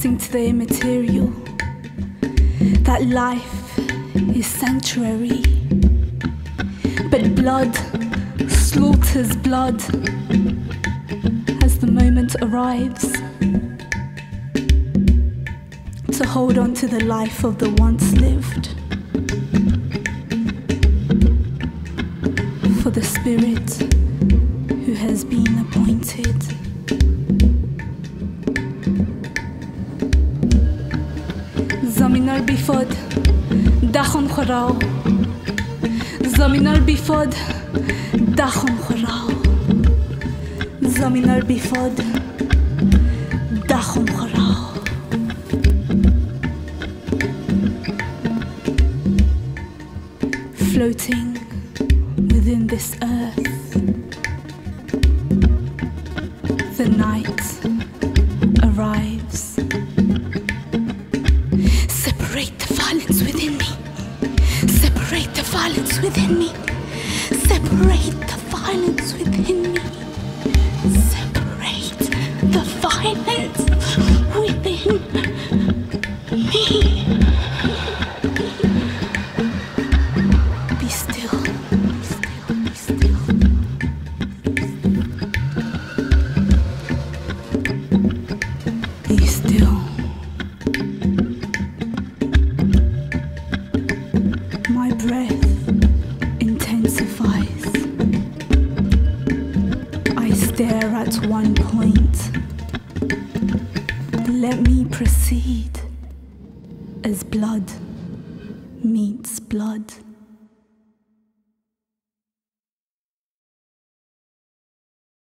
confessing to the immaterial that life is sanctuary, but blood slaughters blood as the moment arrives to hold on to the life of the once lived, for the spirit who has been appointed. Zaminal bifod, dachon chorao. Zaminal bifod, dachon chorao. Zaminal bifod, dachon chorao. Floating within this earth, the night arrives. Separate the violence within me. Separate the violence within me. Separate the violence within me. Separate the violence within me. Be still. Be still. Be still. Be still. My breath intensifies. I stare at one point. Let me proceed as blood meets blood.